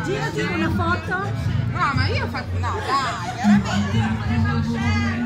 Girati una foto. No, ma io ho fatto... No, dai, veramente.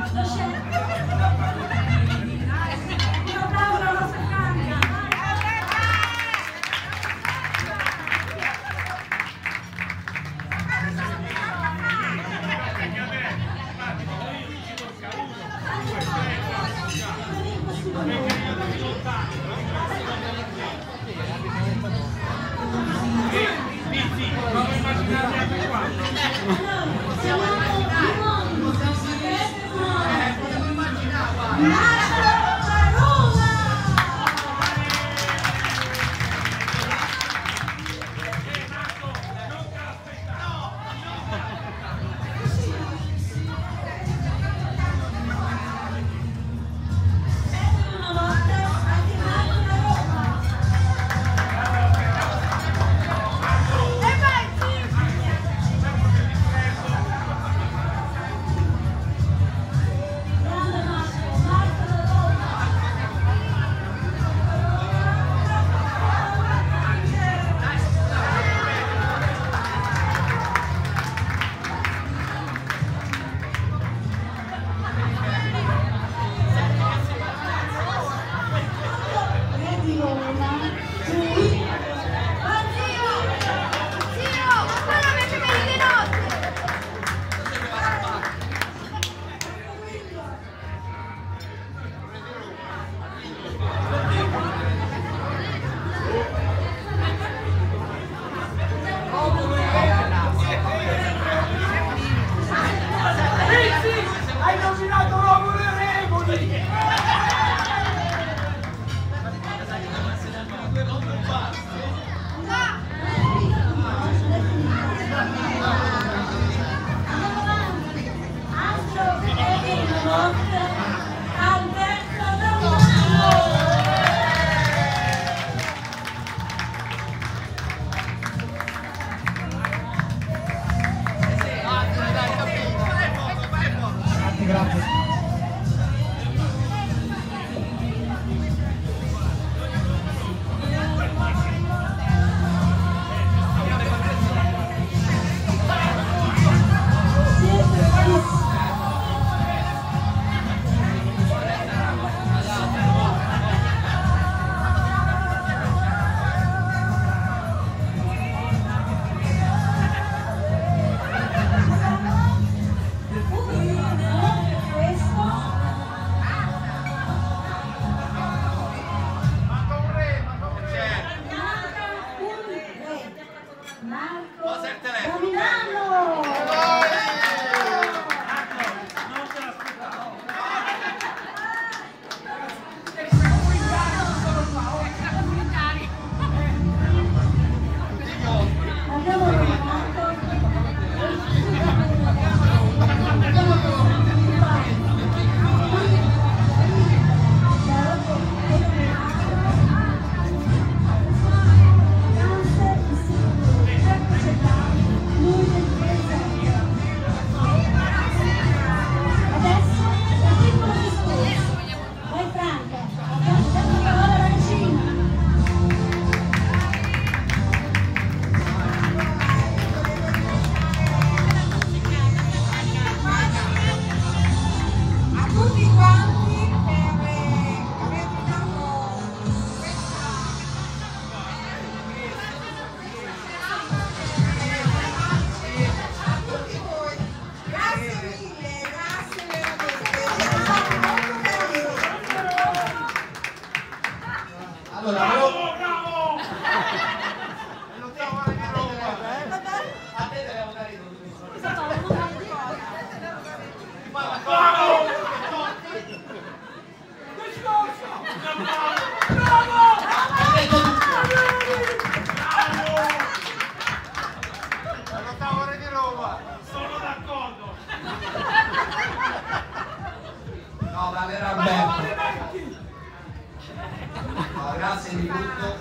grazie di tutto.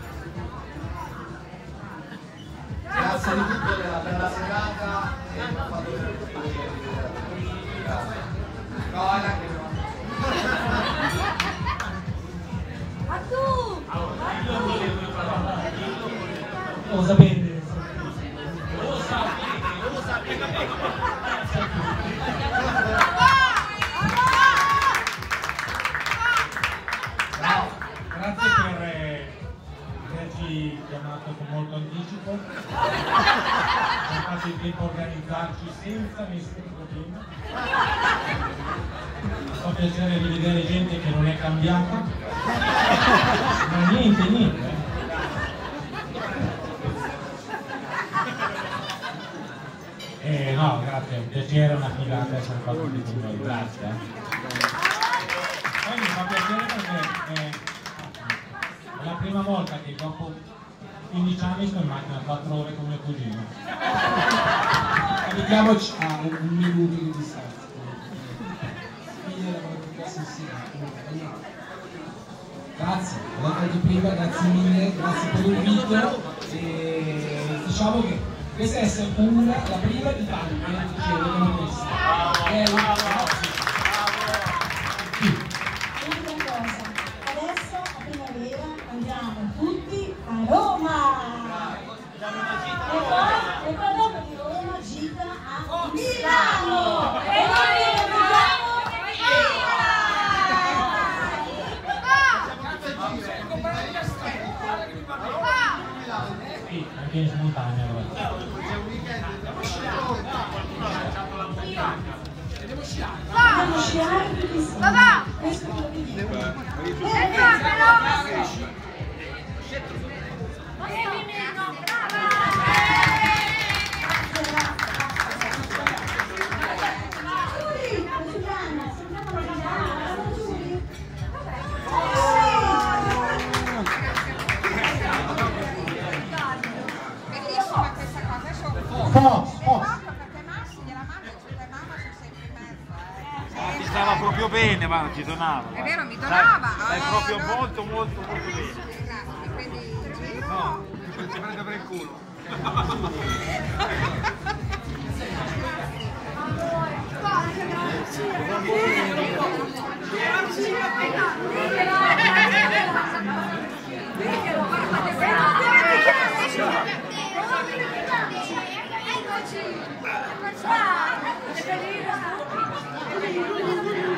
Grazie di tutto della bella serata e mi ha fatto grazie. No, anche no. Ma tu! Lo sapete? Grazie per averci chiamato con molto anticipo. Abbiamo fatto il tempo a organizzarci senza nessun problema. Mi fa piacere rivedere gente che non è cambiata. Ma niente. No, grazie, è un piacere, una figata essere qua tutti con noi, grazie. Poi mi fa piacere perché è la prima volta che dopo 15 anni sto in macchina 4 ore con mio cugino. Abitiamoci a un minuto di distanza. Grazie, l'ho detto prima, grazie mille, grazie per l'invito. E diciamo che questa è la prima di tante che vengono queste. Una cosa, adesso a primavera andiamo tutti a Roma e poi dopo di Roma gita a Milano e noi andiamo Sì, anche in montagna allora. Andiamo a sciare tutti insieme. Questo è quello che dico. Bellissima questa cosa, adesso perché Massi gliela manda e sulla mamma sono sempre in mezzo. Ti stava proprio bene, ma non ti donava. È vero, mi donava. Stai proprio no. molto bene. Grazie, mi prendi in giro. No, ti prendo per il culo. Eccoci!